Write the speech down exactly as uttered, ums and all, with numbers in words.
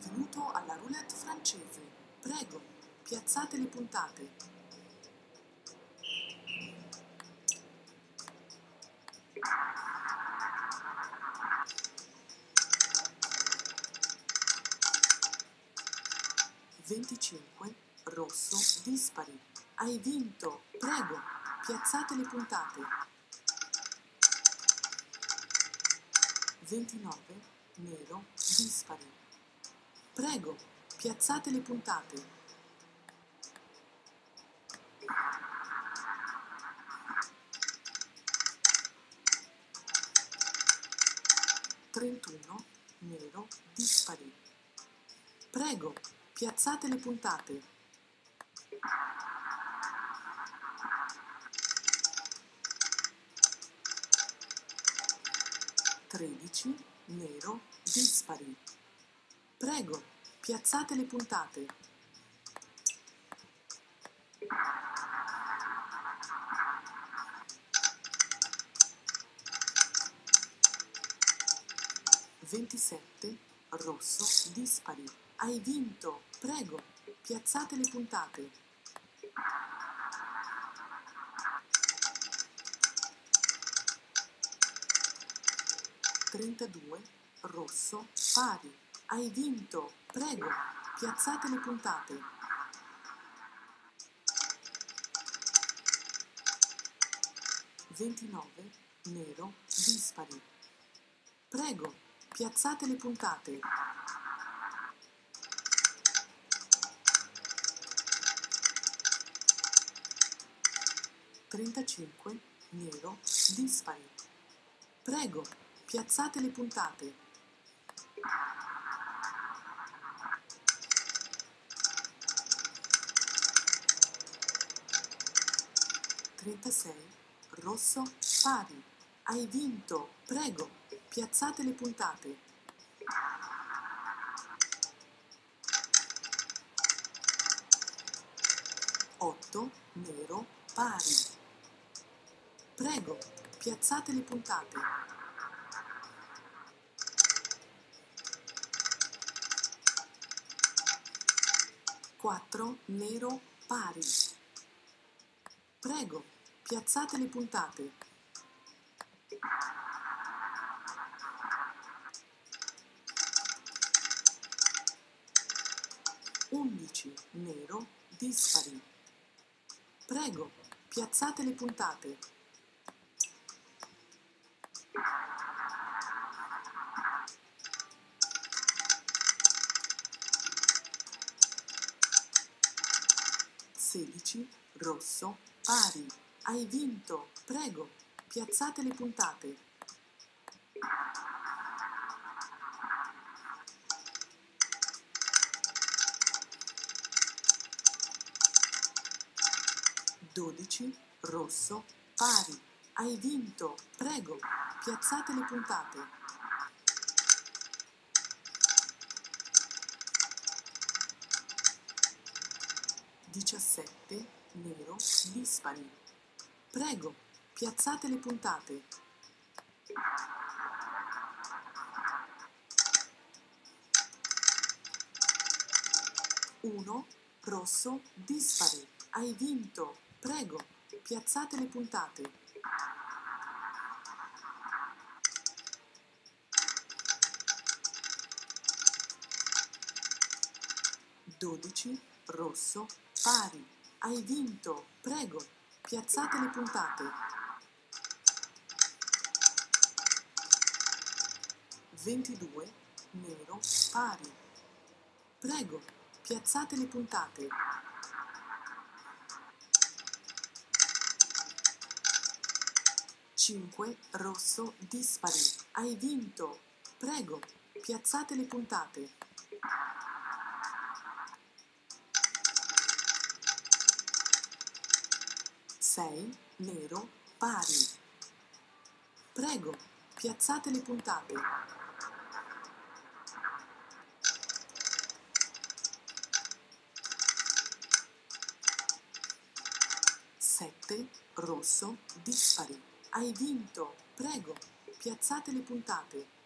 Benvenuto alla roulette francese. Prego, piazzate le puntate. venticinque, rosso, dispari. Hai vinto. Prego, piazzate le puntate. ventinove, nero, dispari. Prego, piazzate le puntate. trentuno, nero, dispari. Prego, piazzate le puntate. tredici, nero, dispari. Prego, piazzate le puntate. ventisette, rosso, dispari. Hai vinto. Prego, piazzate le puntate. trentadue, rosso, pari. Hai vinto. Prego, piazzate le puntate. ventinove, nero, dispari. Prego, piazzate le puntate. trentacinque, nero, dispari. Prego, piazzate le puntate. trentasei, rosso, pari. Hai vinto. Prego, piazzate le puntate. otto, nero, pari. Prego, piazzate le puntate. quattro, nero, pari. Prego, piazzate le puntate. undici, nero, dispari. Prego, piazzate le puntate. sedici, rosso, pari. Hai vinto. Prego, piazzate le puntate. dodici, rosso, pari. Hai vinto. Prego, piazzate le puntate. diciassette, nero, dispari. Prego, piazzate le puntate. uno, rosso, dispari. Hai vinto. Prego, piazzate le puntate. dodici, rosso, pari. Hai vinto. Prego, piazzate le puntate. ventidue, nero, pari. Prego, piazzate le puntate. cinque, rosso, dispari. Hai vinto. Prego, piazzate le puntate. sei, nero, pari. Prego, piazzate le puntate. sette, rosso, dispari. Hai vinto. Prego, piazzate le puntate.